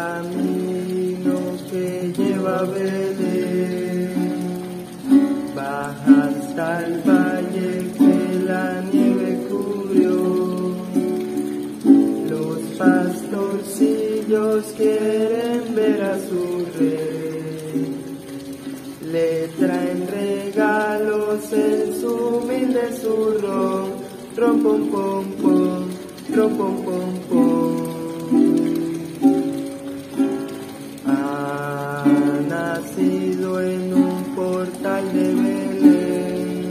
camino que lleva a Belén, baja hasta el valle que la nieve cubrió. Los pastorcillos quieren ver a su rey, le traen regalos en su humilde zurrón, rom pom pom pom, rom pom pom pom. Ha nacido en un portal de Belén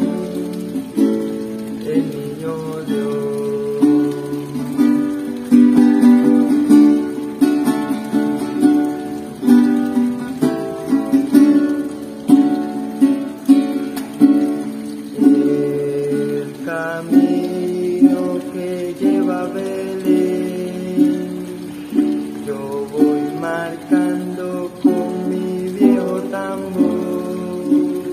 el niño Dios. El camino que lleva a Belén, yo voy marcando con mi viejo tambor.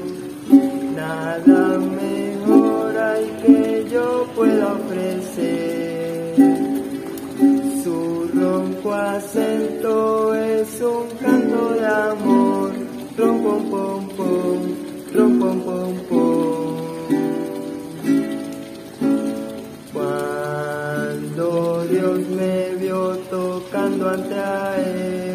Nada mejor hay que yo pueda ofrecer. Su ronco acento es un canto de amor. Rom pom pom pom, rom pom pom pom. Cuando Dios me vio tocando ante a él,